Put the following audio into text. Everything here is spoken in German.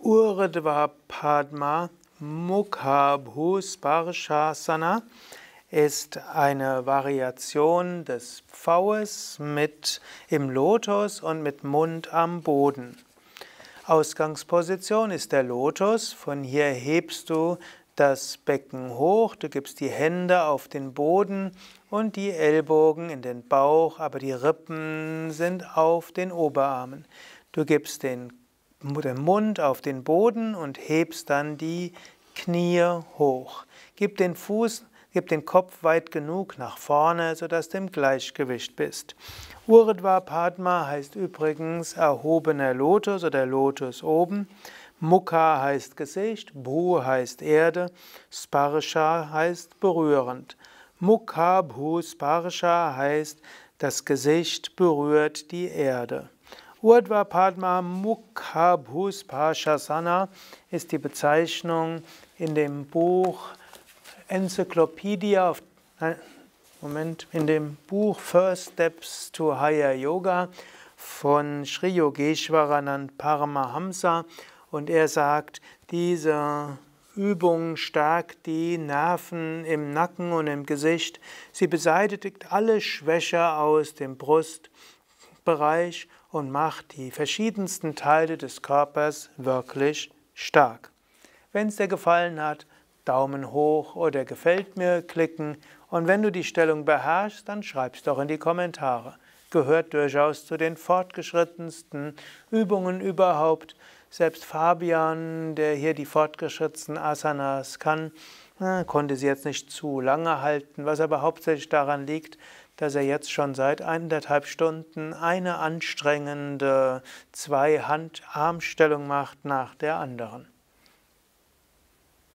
Urdhva Padma Mukha Bhusparshasana ist eine Variation des Pfaues im Lotus und mit Mund am Boden. Ausgangsposition ist der Lotus. Von hier hebst du das Becken hoch, du gibst die Hände auf den Boden und die Ellbogen in den Bauch, aber die Rippen sind auf den Oberarmen. Du gibst den Mund auf den Boden und hebst dann die Knie hoch. Gib den Kopf weit genug nach vorne, sodass du im Gleichgewicht bist. Urdhva Padma heißt übrigens erhobener Lotus oder Lotus oben. Mukha heißt Gesicht, Bhu heißt Erde, Sparsha heißt berührend. Mukha Bhu Sparsha heißt, das Gesicht berührt die Erde. Urdhva Padma Mukha Bhusparshasana ist die Bezeichnung in dem Buch in dem Buch First Steps to Higher Yoga von Sri Yogeshwaranand Paramahamsa, und er sagt, diese Übung stärkt die Nerven im Nacken und im Gesicht. Sie beseitigt alle Schwäche aus dem Brustbereich und macht die verschiedensten Teile des Körpers wirklich stark. Wenn es dir gefallen hat, Daumen hoch oder gefällt mir klicken, und wenn du die Stellung beherrschst, dann schreib's doch in die Kommentare. Gehört durchaus zu den fortgeschrittensten Übungen überhaupt. Selbst Fabian, der hier die fortgeschrittensten Asanas kann, konnte sie jetzt nicht zu lange halten, was aber hauptsächlich daran liegt, dass er jetzt schon seit 1,5 Stunden eine anstrengende Zwei-Hand-Armstellung macht nach der anderen.